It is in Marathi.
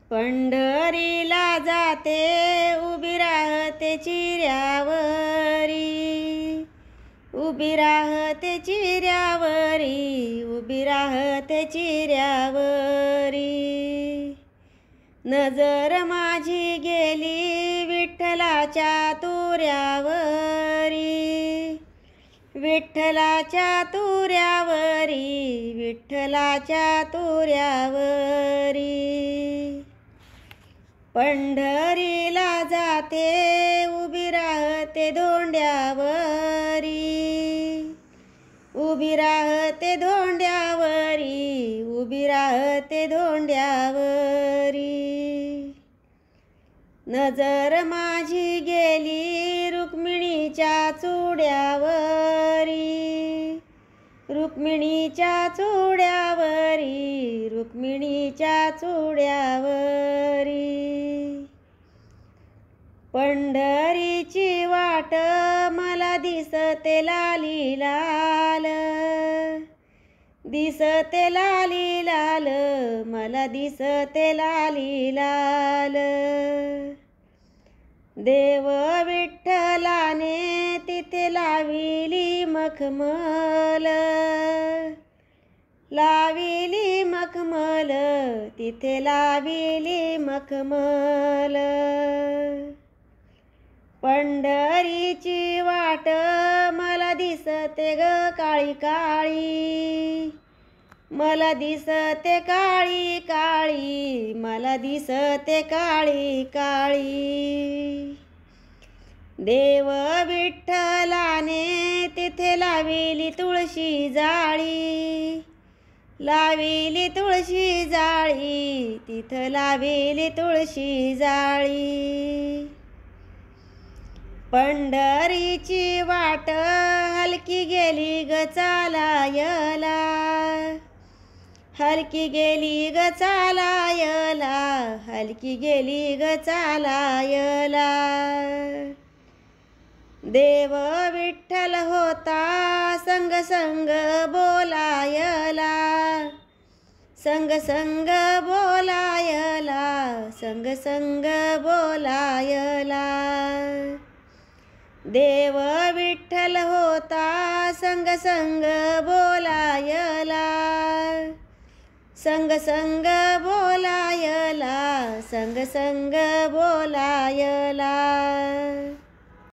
पंढरीला जाते उभी राहते चिऱ्यावरी, उभी राहते चिऱ्यावरी, उभी राहते चिऱ्यावरी। नजर माझी गेली विठ्ठलाच्या तुऱ्यावरी, विठ्ठलाच्या तुऱ्यावरी, विठ्ठलाच्या तुऱ्यावरी। पंढरीला जाते उभी राहते धोंड्यावरी, उभी राहते धोंड्यावरी, उभी राहते धोंड्यावरी। नजर माझी गेली रुक्मिणीच्या चुड्यावरी, रुक्मिणीच्या चुड्यावरी, रुक्मिणीच्या चुड्यावरी। पंढरीची वाट मला दिसते लाली लाल, दिसते लाली लाल, मला दिसते लाली लाल। देव विठ्ठलाने तिथे लाविली मखमल, लाविली मखमल, तिथे लाविली मखमल। पंढरीची वाट मला दिसते ग काळी काळी, मला दिसते काळी काळी, मला दिसते काळी काळी। देव विठ्ठलाने तिथे लाविली तुळशी जाळी, लाविली तुळशी जाळी, तिथं लाविली तुळशी जाळी। पंढरीची वाट हलकी गेली ग चालायला, हलकी गेली ग चालायला, हलकी गेली ग चालायला। देव विठ्ठल होता संग संग बोलायला, संग संग बोलायला, संग संग बोलायला। देव विठ्ठल होता संग संग बोलायला, संग संग बोलायला, संग संग बोलायला।